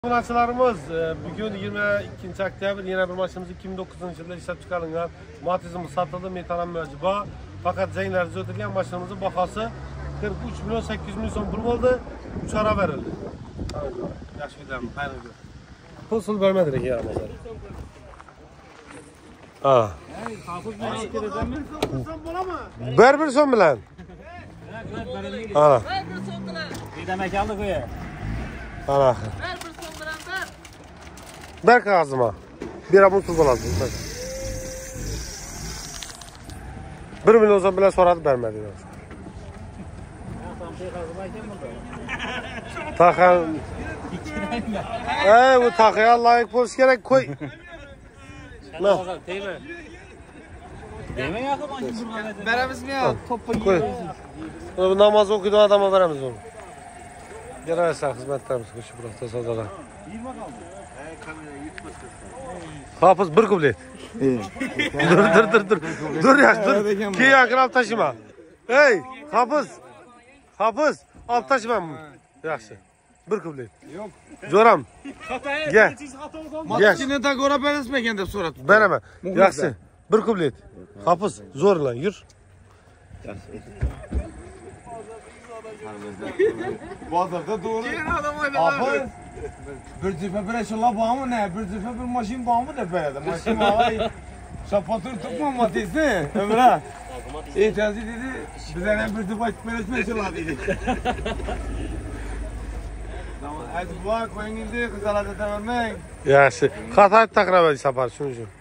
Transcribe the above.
Maçlarımız bugün 22 oktyabr yine bir maçımız 2009 yılında işlep çıkarılan Matizimiz satıldı Metanan Mevcuba. Fakat Zeynler'de ödülgen maçlarımızın bakası 43 milyon 800 milyon son pul oldu. 3 ara verildi. Yaş videom, hayırlı gün. Pulsul vermedik ya mesela. Ver bir son bilen. Ana. Bir demek aldık o ya. Ana. Ver kağızıma. Bir abun su lazım. 1 milyon son bile soradı vermedi. Takan. Bu takıya layık polis gerek koy. Ne? Deme yakın Veremiz mi ya? Topu Koy. Namaz okudu adama veremiz onu. Yaraysa hizmetlerimiz kuşu bıraktı sazada. Hafız bir kublet. Dur. Dur ya dur. Ki yakın alt taşıma. Hey Hafız. Alt taşıma mı? Yaxşı. Bir kublet. Yok. Zoram. Gel. Matkine de gora beresmegen deb so'rabdi. Bereme. Yaxşı. Bir kublet. Hafız zorla yur. Bozorda doğru. Hafız. Bir cüfe bir eşyalar bağ mı ne? Bir cüfe bir maşin bağ mı de böyle? Maşin bağ. Şapatır tutma matisi. Ömre. İtirazı dedi. Bize ne bir cüfe beresme eşyalar dedi. Tamam. Hadi bu koyun indi. Kızlar da vermek. Yaxşı. Xatay takrab sapar şunu.